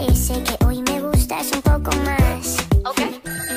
parece que hoy me gustas un poco más. Ok.